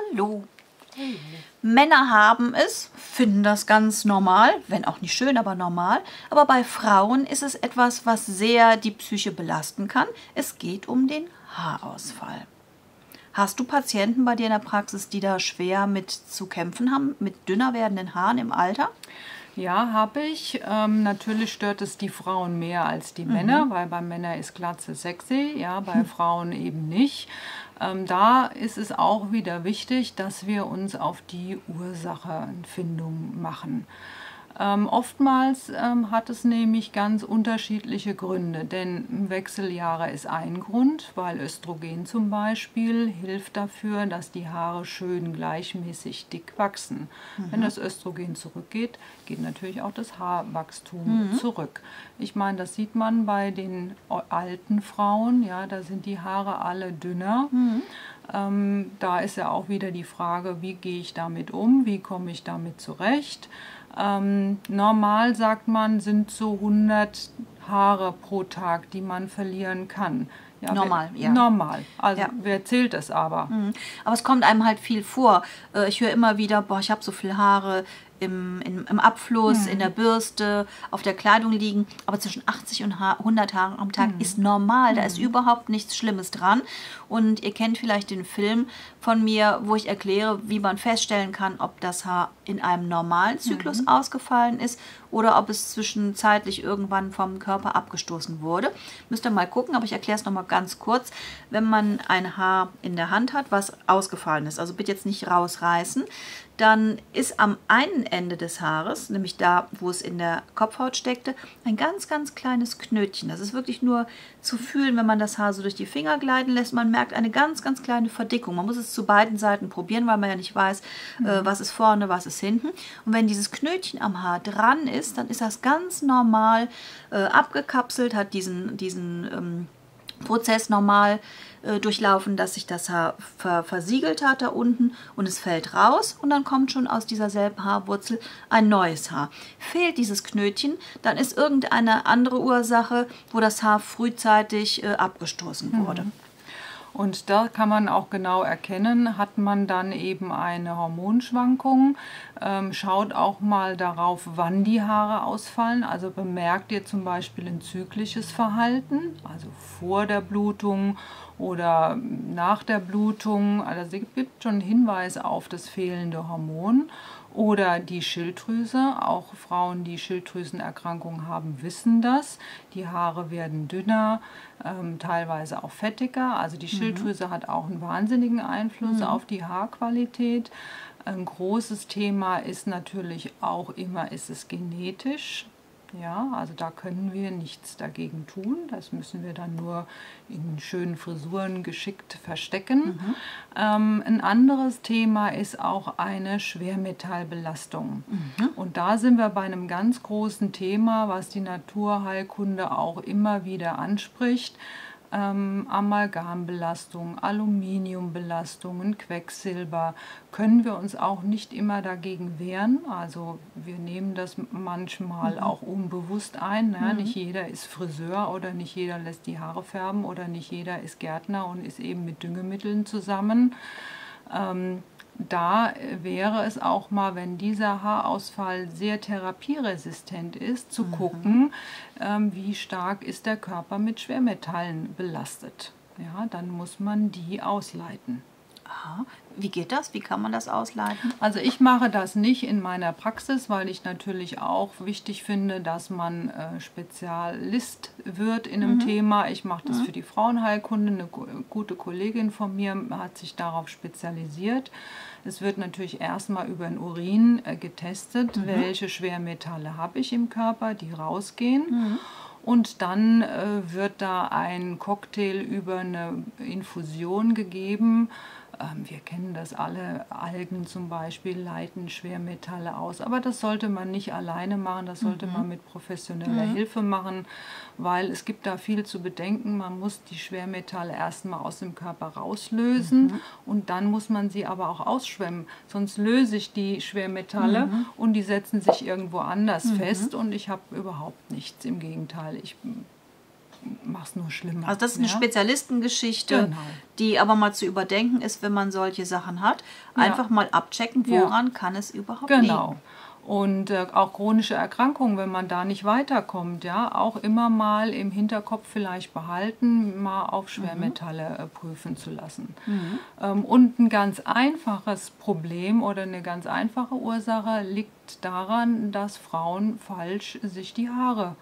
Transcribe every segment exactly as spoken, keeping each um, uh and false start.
Hallo. Männer haben es, finden das ganz normal, wenn auch nicht schön, aber normal. Aber bei Frauen ist es etwas, was sehr die Psyche belasten kann. Es geht um den Haarausfall. Hast du Patienten bei dir in der Praxis, die da schwer mit zu kämpfen haben, mit dünner werdenden Haaren im Alter? Ja, habe ich. Ähm, natürlich stört es die Frauen mehr als die mhm. Männer, weil bei Männern ist Glatze sexy, ja, bei hm. Frauen eben nicht. Ähm, da ist es auch wieder wichtig, dass wir uns auf die Ursachenfindung machen. Ähm, oftmals ähm, hat es nämlich ganz unterschiedliche Gründe, denn Wechseljahre ist ein Grund, weil Östrogen zum Beispiel hilft dafür, dass die Haare schön gleichmäßig dick wachsen. Mhm. Wenn das Östrogen zurückgeht, geht natürlich auch das Haarwachstum mhm. zurück. Ich meine, das sieht man bei den alten Frauen, ja, da sind die Haare alle dünner. Mhm. Ähm, da ist ja auch wieder die Frage, wie gehe ich damit um, wie komme ich damit zurecht. Ähm, normal, sagt man, sind so hundert Haare pro Tag, die man verlieren kann. Ja, normal, wer, ja. Normal. Also ja. wer zählt das aber? Mhm. Aber es kommt einem halt viel vor. Ich höre immer wieder, boah, ich habe so viele Haare im, im, im Abfluss, mhm. in der Bürste, auf der Kleidung liegen. Aber zwischen achtzig und hundert Haaren am Tag mhm. ist normal. Da ist mhm. überhaupt nichts Schlimmes dran. Und ihr kennt vielleicht den Film von mir, wo ich erkläre, wie man feststellen kann, ob das Haar in einem normalen Zyklus mhm. ausgefallen ist oder ob es zwischenzeitlich irgendwann vom Körper abgestoßen wurde. Müsst ihr mal gucken, aber ich erkläre es nochmal ganz kurz. Wenn man ein Haar in der Hand hat, was ausgefallen ist, also bitte jetzt nicht rausreißen, dann ist am einen Ende des Haares, nämlich da, wo es in der Kopfhaut steckte, ein ganz, ganz kleines Knötchen. Das ist wirklich nur zu fühlen, wenn man das Haar so durch die Finger gleiten lässt. Man merkt eine ganz, ganz kleine Verdickung. Man muss es zu beiden Seiten probieren, weil man ja nicht weiß, mhm. äh, was ist vorne, was ist hinten. Und wenn dieses Knötchen am Haar dran ist, dann ist das ganz normal äh, abgekapselt, hat diesen, diesen ähm, Prozess normal äh, durchlaufen, dass sich das Haar ver versiegelt hat da unten und es fällt raus und dann kommt schon aus dieser selben Haarwurzel ein neues Haar. Fehlt dieses Knötchen, dann ist irgendeine andere Ursache, wo das Haar frühzeitig äh, abgestoßen wurde. Mhm. Und da kann man auch genau erkennen, hat man dann eben eine Hormonschwankung. Ähm, schaut auch mal darauf, wann die Haare ausfallen. Also bemerkt ihr zum Beispiel ein zyklisches Verhalten, also vor der Blutung oder nach der Blutung. Also es gibt schon Hinweise auf das fehlende Hormon. Oder die Schilddrüse, auch Frauen, die Schilddrüsenerkrankungen haben, wissen das. Die Haare werden dünner, ähm, teilweise auch fettiger. Also die Schilddrüse mhm. hat auch einen wahnsinnigen Einfluss mhm. auf die Haarqualität. Ein großes Thema ist natürlich auch immer, ist es genetisch? Ja, also da können wir nichts dagegen tun. Das müssen wir dann nur in schönen Frisuren geschickt verstecken. Mhm. Ähm, ein anderes Thema ist auch eine Schwermetallbelastung. Mhm. Und da sind wir bei einem ganz großen Thema, was die Naturheilkunde auch immer wieder anspricht. Ähm, Amalgambelastung, Aluminiumbelastungen, Quecksilber, können wir uns auch nicht immer dagegen wehren. Also wir nehmen das manchmal mhm. auch unbewusst ein. Ne? Mhm. Nicht jeder ist Friseur oder nicht jeder lässt die Haare färben oder nicht jeder ist Gärtner und ist eben mit Düngemitteln zusammen. Ähm, Da wäre es auch mal, wenn dieser Haarausfall sehr therapieresistent ist, zu mhm. gucken, ähm, wie stark ist der Körper mit Schwermetallen belastet. Ja, dann muss man die ausleiten. Aha. Wie geht das? Wie kann man das ausleiten? Also ich mache das nicht in meiner Praxis, weil ich natürlich auch wichtig finde, dass man äh, Spezialist wird in einem mhm. Thema. Ich mache das mhm. für die Frauenheilkunde. Eine gute Kollegin von mir hat sich darauf spezialisiert. Es wird natürlich erstmal über den Urin äh, getestet, mhm. welche Schwermetalle habe ich im Körper, die rausgehen. Mhm. Und dann äh, wird da ein Cocktail über eine Infusion gegeben. Ähm, wir kennen das alle, Algen zum Beispiel leiten Schwermetalle aus. Aber das sollte man nicht alleine machen, das sollte mhm. man mit professioneller mhm. Hilfe machen, weil es gibt da viel zu bedenken. Man muss die Schwermetalle erstmal aus dem Körper rauslösen mhm. und dann muss man sie aber auch ausschwemmen. Sonst löse ich die Schwermetalle mhm. und die setzen sich irgendwo anders mhm. fest und ich habe überhaupt nichts. Im Gegenteil, ich mach's nur schlimmer. Also das ist eine ja? Spezialistengeschichte, Genau. die aber mal zu überdenken ist, wenn man solche Sachen hat. Ja. Einfach mal abchecken, woran ja. kann es überhaupt genau. liegen. Genau. Und äh, auch chronische Erkrankungen, wenn man da nicht weiterkommt, ja, auch immer mal im Hinterkopf vielleicht behalten, mal auf Schwermetalle äh, prüfen zu lassen. Mhm. Ähm, und ein ganz einfaches Problem oder eine ganz einfache Ursache liegt daran, dass Frauen falsch sich die Haare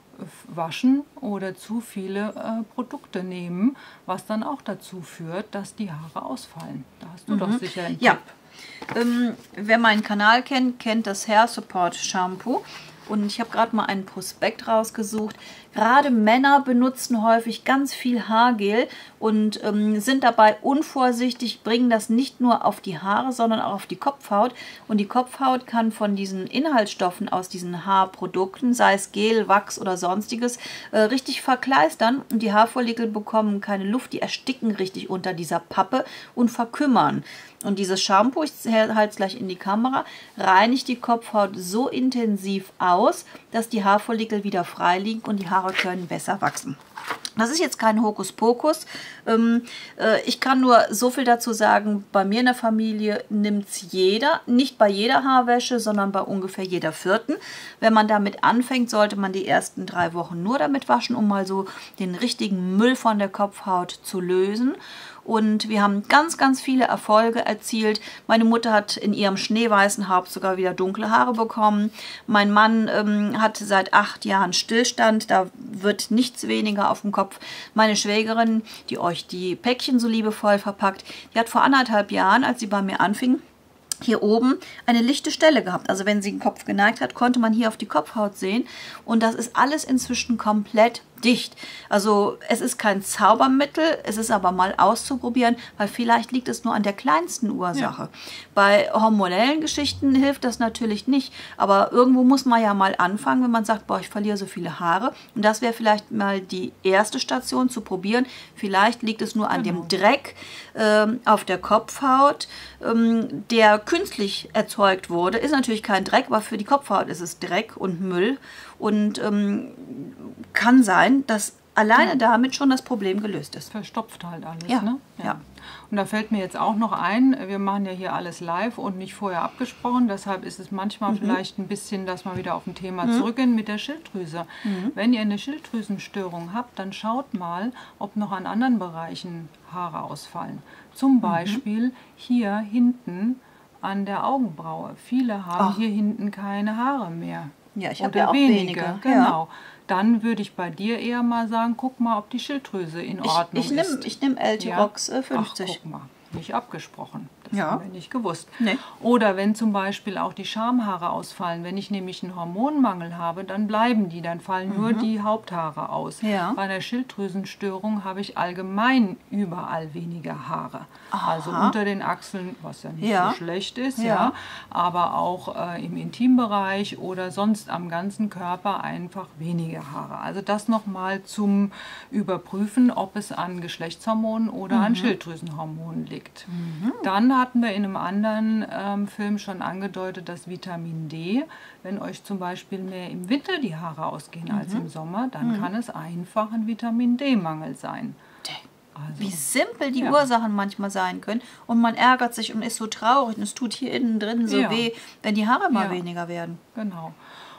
waschen oder zu viele äh, Produkte nehmen, was dann auch dazu führt, dass die Haare ausfallen. Da hast du mhm. doch sicher einen ja. Tipp. Ähm, wer meinen Kanal kennt, kennt das Hair Support Shampoo. Und ich habe gerade mal einen Prospekt rausgesucht. Gerade Männer benutzen häufig ganz viel Haargel und ähm, sind dabei unvorsichtig, bringen das nicht nur auf die Haare, sondern auch auf die Kopfhaut. Und die Kopfhaut kann von diesen Inhaltsstoffen aus diesen Haarprodukten, sei es Gel, Wachs oder sonstiges, äh, richtig verkleistern. Und die Haarfollikel bekommen keine Luft, die ersticken richtig unter dieser Pappe und verkümmern. Und dieses Shampoo, ich halte es gleich in die Kamera, reinigt die Kopfhaut so intensiv aus, dass die Haarfollikel wieder frei liegen und die Haare können besser wachsen. Das ist jetzt kein Hokuspokus. Ähm, äh, ich kann nur so viel dazu sagen, bei mir in der Familie nimmt es jeder, nicht bei jeder Haarwäsche, sondern bei ungefähr jeder vierten. Wenn man damit anfängt, sollte man die ersten drei Wochen nur damit waschen, um mal so den richtigen Müll von der Kopfhaut zu lösen. Und wir haben ganz, ganz viele Erfolge erzielt. Meine Mutter hat in ihrem schneeweißen Haupt sogar wieder dunkle Haare bekommen. Mein Mann ähm, hat seit acht Jahren Stillstand. Da wird nichts weniger auf dem Kopf. Meine Schwägerin, die euch die Päckchen so liebevoll verpackt, die hat vor anderthalb Jahren, als sie bei mir anfing, hier oben eine lichte Stelle gehabt. Also wenn sie den Kopf geneigt hat, konnte man hier auf die Kopfhaut sehen. Und das ist alles inzwischen komplett dicht. Also es ist kein Zaubermittel, es ist aber mal auszuprobieren, weil vielleicht liegt es nur an der kleinsten Ursache. Ja. Bei hormonellen Geschichten hilft das natürlich nicht, aber irgendwo muss man ja mal anfangen, wenn man sagt, boah, ich verliere so viele Haare. Und das wäre vielleicht mal die erste Station zu probieren. Vielleicht liegt es nur an genau. dem Dreck ähm, auf der Kopfhaut, ähm, der künstlich erzeugt wurde. Ist natürlich kein Dreck, aber für die Kopfhaut ist es Dreck und Müll. Und ähm, kann sein, dass alleine damit schon das Problem gelöst ist. Verstopft halt alles, ja. ne? Ja. ja. Und da fällt mir jetzt auch noch ein, wir machen ja hier alles live und nicht vorher abgesprochen, deshalb ist es manchmal mhm. vielleicht ein bisschen, dass wir wieder auf ein Thema mhm. zurückgehen mit der Schilddrüse. Mhm. Wenn ihr eine Schilddrüsenstörung habt, dann schaut mal, ob noch an anderen Bereichen Haare ausfallen. Zum Beispiel mhm. hier hinten an der Augenbraue. Viele haben Ach. hier hinten keine Haare mehr. Ja, ich habe ja auch wenige. wenige. Genau. Ja. Dann würde ich bei dir eher mal sagen, guck mal, ob die Schilddrüse in Ordnung ich, ich nehm, ist. Ich nehme L-Tyrox ja? fünfzig. Ach, guck mal, nicht abgesprochen. Das ja. haben wir nicht gewusst. Nee. Oder wenn zum Beispiel auch die Schamhaare ausfallen. Wenn ich nämlich einen Hormonmangel habe, dann bleiben die, dann fallen mhm. nur die Haupthaare aus. Ja. Bei einer Schilddrüsenstörung habe ich allgemein überall weniger Haare. Aha. Also unter den Achseln, was ja nicht ja. so schlecht ist, ja. ja, aber auch äh, im Intimbereich oder sonst am ganzen Körper einfach weniger Haare. Also das nochmal zum Überprüfen, ob es an Geschlechtshormonen oder mhm. an Schilddrüsenhormonen liegt. Mhm. Dann hatten wir in einem anderen ähm, Film schon angedeutet, dass Vitamin D, wenn euch zum Beispiel mehr im Winter die Haare ausgehen mhm. als im Sommer, dann mhm. kann es einfach ein Vitamin D-Mangel sein. Also, wie simpel die ja. Ursachen manchmal sein können und man ärgert sich und ist so traurig und es tut hier innen drin so ja. weh, wenn die Haare mal ja. weniger werden. Genau.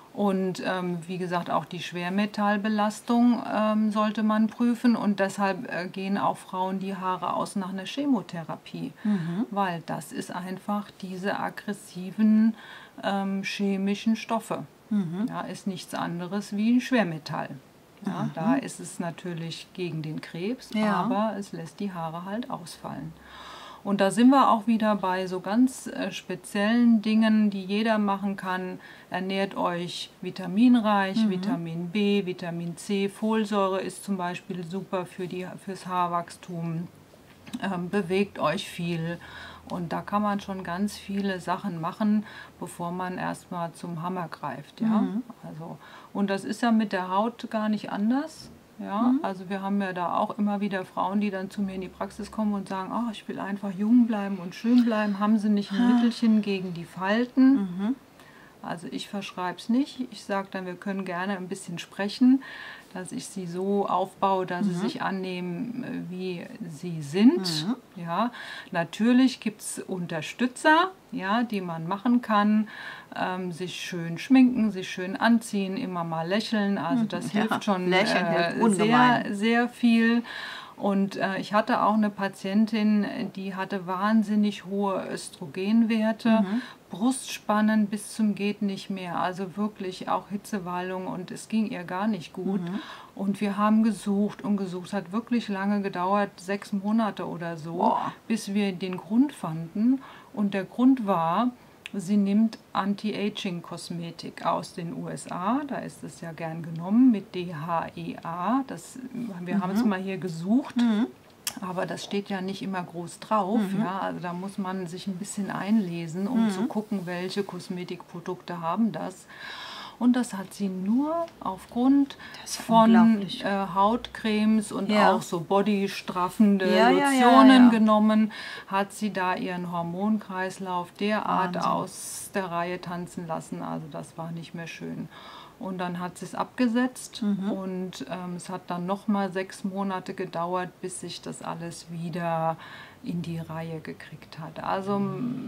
Und ähm, wie gesagt, auch die Schwermetallbelastung ähm, sollte man prüfen und deshalb äh, gehen auch Frauen die Haare aus nach einer Chemotherapie, mhm. weil das ist einfach diese aggressiven ähm, chemischen Stoffe. Mhm. Ja, ist nichts anderes wie ein Schwermetall. Ja, mhm. Da ist es natürlich gegen den Krebs, ja. aber es lässt die Haare halt ausfallen. Und da sind wir auch wieder bei so ganz äh, speziellen Dingen, die jeder machen kann. Ernährt euch vitaminreich, mhm. Vitamin B, Vitamin C, Folsäure ist zum Beispiel super für die, fürs Haarwachstum. Ähm, bewegt euch viel. Und da kann man schon ganz viele Sachen machen, bevor man erstmal zum Hammer greift. Ja? Mhm. Also, und das ist ja mit der Haut gar nicht anders. Ja? Mhm. Also wir haben ja da auch immer wieder Frauen, die dann zu mir in die Praxis kommen und sagen, oh, ich will einfach jung bleiben und schön bleiben. Haben sie nicht ein ah. Mittelchen gegen die Falten? Mhm. Also ich verschreibe es nicht. Ich sage dann, wir können gerne ein bisschen sprechen. dass ich sie so aufbaue, dass mhm. sie sich annehmen, wie sie sind. Mhm. Ja, natürlich gibt es Unterstützer, ja, die man machen kann, ähm, sich schön schminken, sich schön anziehen, immer mal lächeln, also das ja, hilft schon äh, hilft sehr, sehr viel. Und äh, ich hatte auch eine Patientin, die hatte wahnsinnig hohe Östrogenwerte, mhm. Brustspannen bis zum geht nicht mehr, also wirklich auch Hitzewallung und es ging ihr gar nicht gut. Mhm. Und wir haben gesucht und gesucht, hat wirklich lange gedauert, sechs Monate oder so, Boah. bis wir den Grund fanden. Und der Grund war, sie nimmt Anti-Aging-Kosmetik aus den U S A, da ist es ja gern genommen mit D H E A. Das, wir mhm. haben es mal hier gesucht, mhm. aber das steht ja nicht immer groß drauf. Mhm. Ja, also da muss man sich ein bisschen einlesen, um mhm. zu gucken, welche Kosmetikprodukte haben das. Und das hat sie nur aufgrund von äh, Hautcremes und ja. auch so bodystraffende ja, Lotionen ja, ja, ja. genommen, hat sie da ihren Hormonkreislauf derart Wahnsinn. aus der Reihe tanzen lassen. Also das war nicht mehr schön. Und dann hat sie es abgesetzt mhm. und ähm, es hat dann noch mal sechs Monate gedauert, bis sich das alles wieder in die Reihe gekriegt hat. Also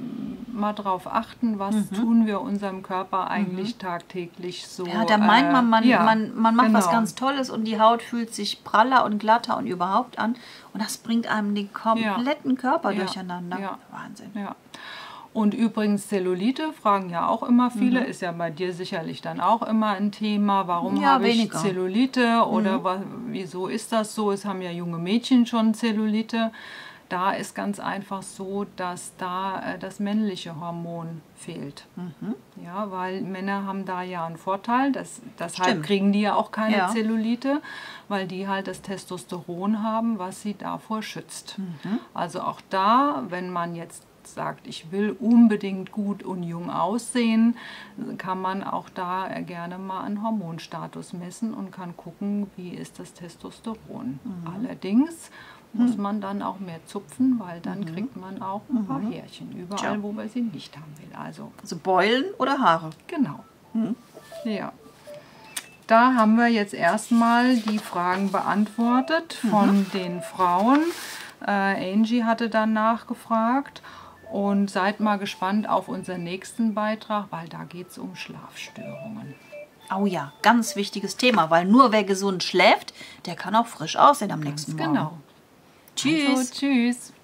mal drauf achten, was mhm. tun wir unserem Körper eigentlich mhm. tagtäglich so. Ja, da meint man, man, ja, man, man macht genau. was ganz Tolles und die Haut fühlt sich praller und glatter und überhaupt an. Und das bringt einem den kompletten ja. Körper ja. durcheinander. Ja. Wahnsinn. Ja. Und übrigens Zellulite, fragen ja auch immer viele, mhm. ist ja bei dir sicherlich dann auch immer ein Thema. Warum ja, habe ich Zellulite oder mhm. was, wieso ist das so? Es haben ja junge Mädchen schon Zellulite. Da ist ganz einfach so, dass da äh, das männliche Hormon fehlt. Mhm. Ja, weil Männer haben da ja einen Vorteil. Das, deshalb kriegen die ja auch keine ja. Zellulite, weil die halt das Testosteron haben, was sie davor schützt. Mhm. Also auch da, wenn man jetzt sagt, ich will unbedingt gut und jung aussehen, kann man auch da gerne mal einen Hormonstatus messen und kann gucken, wie ist das Testosteron. Mhm. Allerdings muss man dann auch mehr zupfen, weil dann mhm. kriegt man auch ein paar mhm. Härchen überall, ja. wo man sie nicht haben will. Also, also Beulen oder Haare? Genau. Mhm. Ja. Da haben wir jetzt erstmal die Fragen beantwortet von mhm. den Frauen. Äh, Angie hatte dann nachgefragt. Und seid mal gespannt auf unseren nächsten Beitrag, weil da geht es um Schlafstörungen. Oh ja, ganz wichtiges Thema, weil nur wer gesund schläft, der kann auch frisch aussehen am nächsten Morgen. Genau. Tschüss. Also, tschüss.